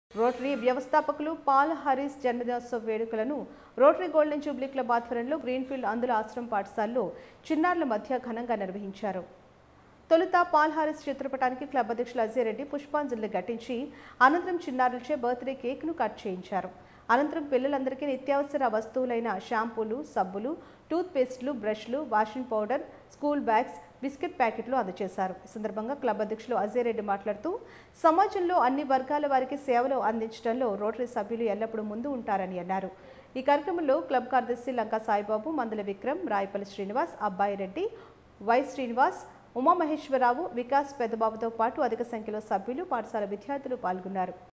Rotary వ్యవస్థాపకులు Paul Harris జన్మదినోత్సవ వేడుకలను రోటరీ గోల్డెన్ జూబ్లీ క్లబ్ ఆధ్వర్యంలో గ్రీన్ఫీల్డ్ అందుల ఆశ్రమం పాఠశాలలో చిన్నారుల మధ్య ఘనంగా నిర్వహించారు. తొలుత పాల్ హారిస్ చిత్రపటానికి క్లబ్ అధ్యక్షులు అజయ్ రెడ్డి పుష్పాంజలి ఘటించి అనంతరం చిన్నారులచే బర్త్డే కేక్ను కట్ చేయించారు. అనంతరం పిల్లలందరికీ నిత్యావసర వస్తువులైన షాంపూలు, సబ్బులు, టూత్ పేస్టులు, బ్రష్లు, washing powder, school bags, biscuit ప్యాకెట్లు అందజేశారు. ఈ సందర్భంగా క్లబ్ అధ్యక్షులు అజయ్ రెడ్డి మాట్లాడుతూ సమాజంలో అన్ని వర్గాల వారికి సేవలు అందించడంలో రోటరీ సభ్యులు ఎల్లప్పుడూ ముందు ఉంటారని అన్నారు. ఈ కార్యక్రమంలో క్లబ్ కార్యదర్శి లంకా సాయిబాబు, మందల విక్రమ్, రాయపల్లి శ్రీనివాస్, అబ్బాయి రెడ్డి, వై శ్రీనివాస్, ఉమామహేశ్వరరావు, వికాస్ పెద్దబాబుతో పాటు అధిక సంఖ్యలో సభ్యులు, పాఠశాల విద్యార్థులు పాల్గొన్నారు.